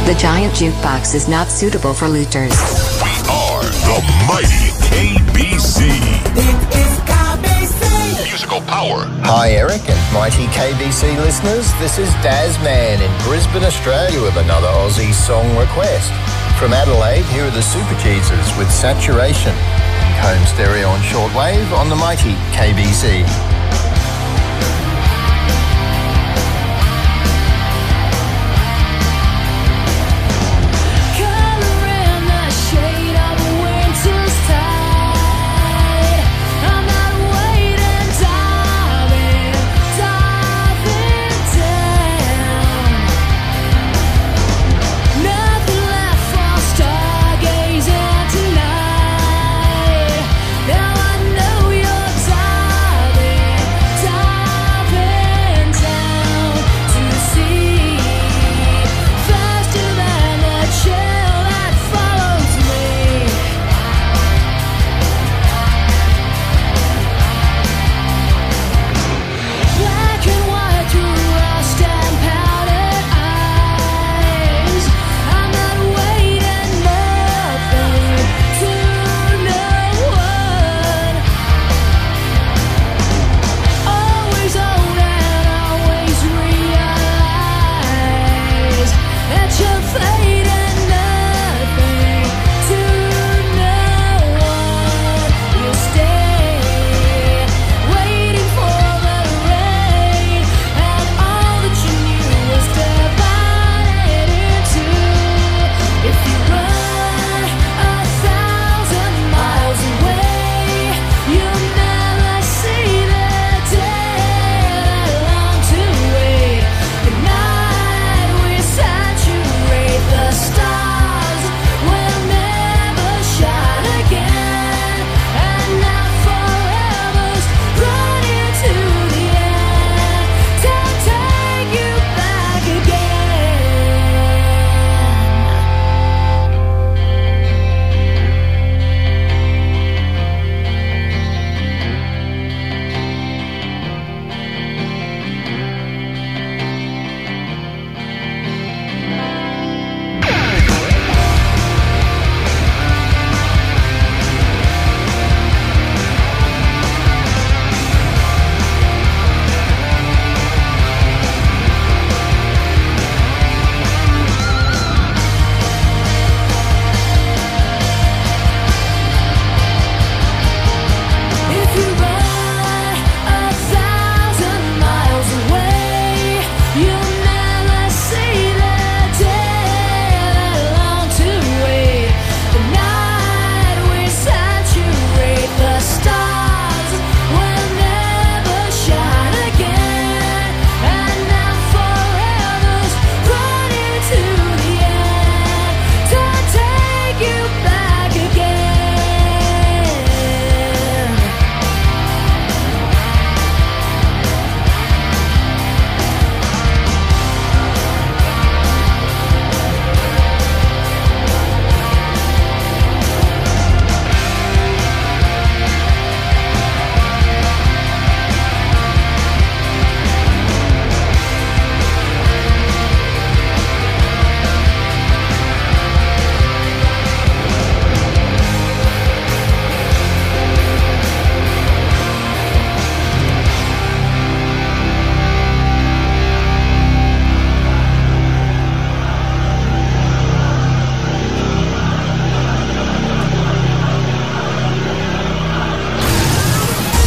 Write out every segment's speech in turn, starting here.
The giant jukebox is not suitable for looters. We are the Mighty KBC. It is KBC. Musical power. Hi Eric and Mighty KBC listeners, this is Daz Man in Brisbane, Australia with another Aussie Song Request. From Adelaide, here are the Super Jesus with Saturation. Home stereo on shortwave on the Mighty KBC.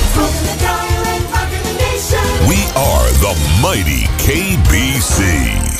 We are the Mighty KBC.